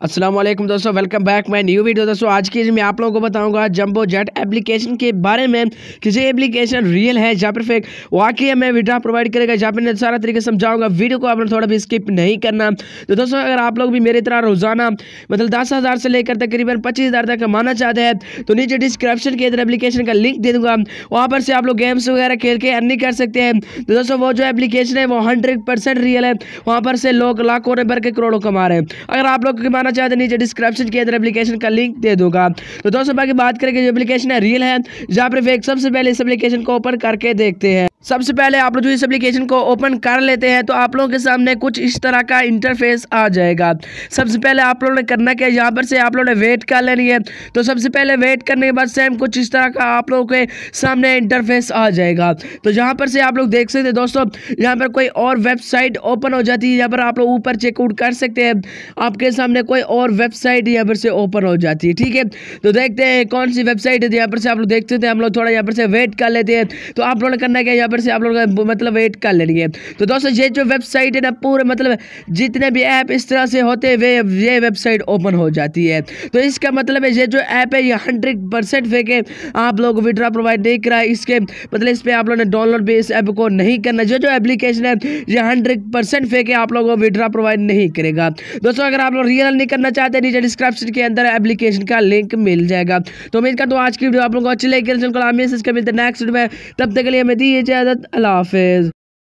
अस्सलाम वालेकुम दोस्तों, welcome back my new video. दोस्तों आज की मैं आप लोगों को बताऊंगा जंबो जेट एप्लीकेशन के बारे में। किसी एप्लीकेशन रियल है जहाँ पर फेक वाकई में विड्रा प्रोवाइड करेगा, जहाँ पर सारा तरीके समझाऊंगा। वीडियो को आपने थोड़ा भी स्किप नहीं करना। तो दोस्तों अगर आप लोग भी मेरी तरह रोजाना मतलब 10,000 से लेकर तकरीबन 25,000 तक कमाना चाहते हैं तो नीचे डिस्क्रिप्शन के अंदर एप्लीकेशन का लिंक दे दूंगा, वहाँ पर से आप लोग गेम्स वगैरह खेल के अर्निंग कर सकते हैं। तो दोस्तों वो जो एप्लीकेशन है वो 100% रियल है, वहाँ पर से लोग लाखों भर के करोड़ों कमा रहे हैं। अगर आप लोग कमाना चाहते हैं नीचे डिस्क्रिप्शन के अंदर एप्लीकेशन का लिंक दे दूंगा। तो दोस्तों बाकी बात करेंगे जो एप्लीकेशन है रियल है जहां पर फेक। सबसे पहले इस एप्लीकेशन को ओपन करके देखते हैं। सबसे पहले आप लोग जो इस एप्लीकेशन को ओपन कर लेते हैं तो आप लोगों के सामने कुछ इस तरह का इंटरफेस आ जाएगा। सबसे पहले आप लोगों ने करना क्या है, यहाँ पर से आप लोगों ने वेट कर लेनी है। तो सबसे पहले वेट करने के बाद सेम कुछ इस तरह का आप लोगों के सामने इंटरफेस आ जाएगा। तो यहाँ पर से आप लोग देख सकते हैं दोस्तों, यहाँ पर कोई और वेबसाइट ओपन हो जाती है। यहाँ पर आप लोग ऊपर चेकआउट कर सकते हैं, आपके सामने कोई और वेबसाइट यहाँ पर से ओपन हो जाती है। ठीक है, तो देखते हैं कौन सी वेबसाइट है। यहाँ पर से आप लोग देख सकते हैं, हम लोग थोड़ा यहाँ पर से वेट कर लेते हैं। तो आप लोगों ने करना क्या, यहाँ पर से आप लोग मतलब वेट कर लेनी है। तो दोस्तों ये जो वेबसाइट है ना, पूरे मतलब जितने भी ऐप इस तरह से होते हुए ये वेबसाइट ओपन हो जाती है। तो इसका मतलब है ये जो ऐप है ये 100% फेक है, आप लोग विड्रा प्रोवाइड नहीं करा। इसके मतलब इस पे आप लोगों ने डाउनलोड भी इस ऐप को नहीं करना। जो एप्लीकेशन है ये 100% फेक है, आप लोगों को विड्रा प्रोवाइड नहीं करेगा। दोस्तों अगर आप लोग रियल नहीं करना चाहते नीचे डिस्क्रिप्शन के अंदर एप्लीकेशन का लिंक मिल जाएगा। तो उम्मीद करता हूँ आज की वीडियो आप लोगों को अच्छी लगी। नेक्स्ट वीडियो में तब तक के लिए हमें दी इजाजत। अल्लाह हाफिज़।